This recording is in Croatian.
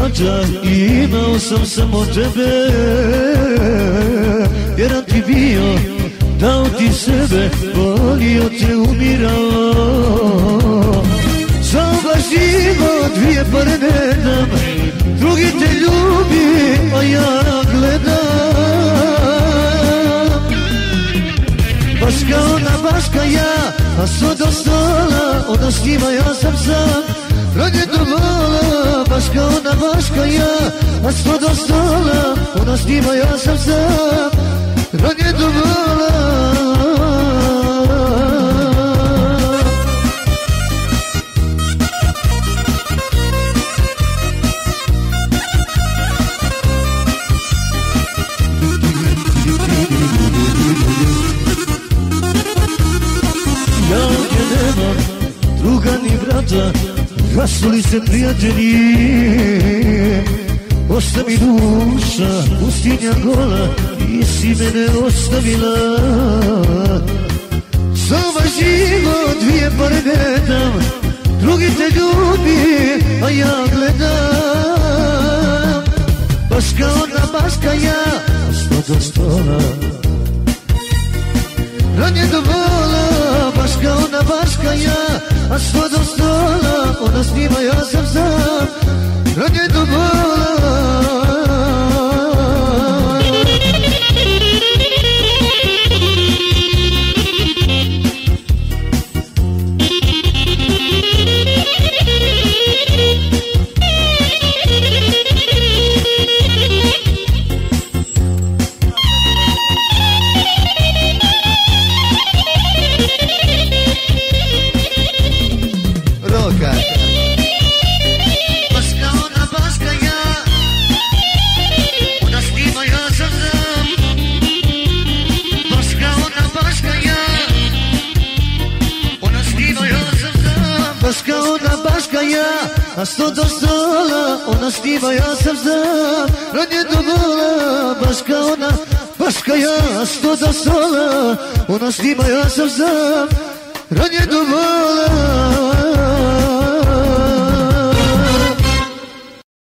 vraća, imao sam samo tebe. Vjeran ti bio, dao ti sebe, volio te, umirao. Za ovaj život dvije pare ne dam, drugi te ljubi, a ja gledam. Baš kao ona, baš kao ja, a sto do stola, ona s njima, ja sam sam. Rodje do vola, baš kao ona, baš kao ja, a sto do stola, ona s njima, ja sam sam. Rodje do vola. Ja ovdje nemam druga ni brata, rasuli se prijatelji. Osta mi duša, pustinja gola, i si mene ostavila. Za ovaj život dvije pare ne dam, drugi te ljubi, a ja gledam. Baš kao ona, baš kao ja, sto do stola, ranje do vola. Baš kao ona, baš kao ja, a sto do stola, ona s njima, ja sam sam. Ranje do vola. A sto do stola, ona stiva, ja sam sam. Ranje do vola, baš kao ona, baš kao ja. A sto do stola, ona stiva, ja sam sam. Ranje do vola.